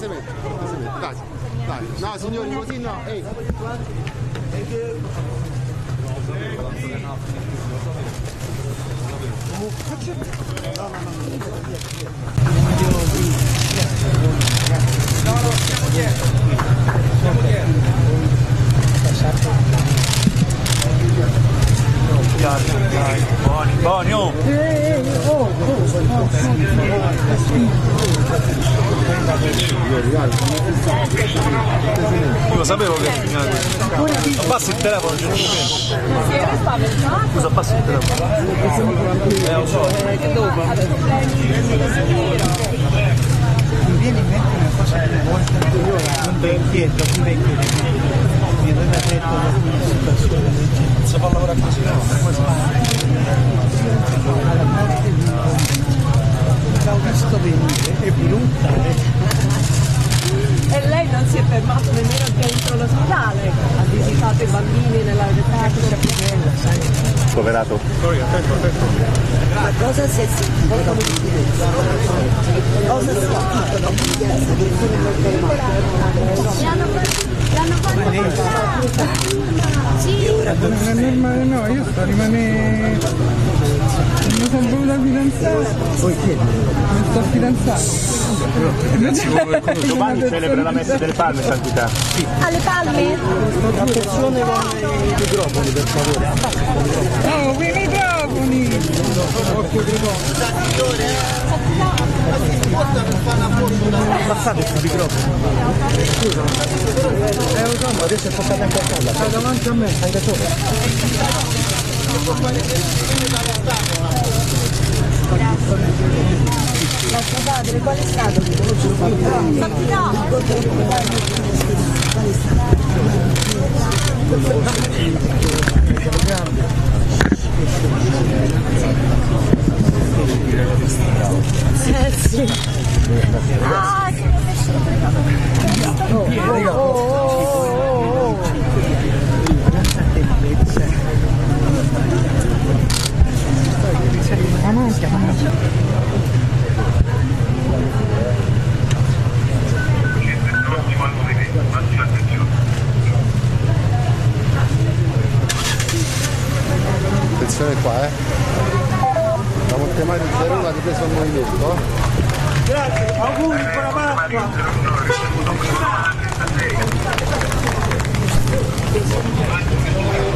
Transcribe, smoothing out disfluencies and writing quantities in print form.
cortesemente, dai, dai. No signori, così no, ehi. Siamo dietro. Dai, buoni, oh! Io lo sapevo che abbassi il telefono, c'è scusa, abbassi il telefono. Lo so. Mi viene in mente una cosa che una volta un vecchietto mi aveva detto una situazione del genere. Non si fa lavorare così, L'ho visto venire, è brutta, E lei non si è fermato nemmeno dentro l'ospedale, ha visitato i bambini nella casa più bella, sai? Poverato. Ma cosa si è sentito dopo l'utilizzo? Cosa si è sentito dopo l'utilizzo? L'hanno fatto. Sì, non è normale, no, io sto rimanendo. Mi sono voluta fidanzare. Mi sto fidanzando. Domani celebra la messa delle palme, santità. alle palme? Attenzione con i microfoni, per favore. No, quei microfoni! Occhio Passate questi microfoni. Scusa. Lo so, ma adesso è passata anche a casa. Stai davanti a me, stai da sopra. Vostro padre, qual è stato? Sì. Ah, Attenzione qua, Stiamo chiamando il 01, ha ripreso il movimento. Grazie, auguri, buona Pasqua!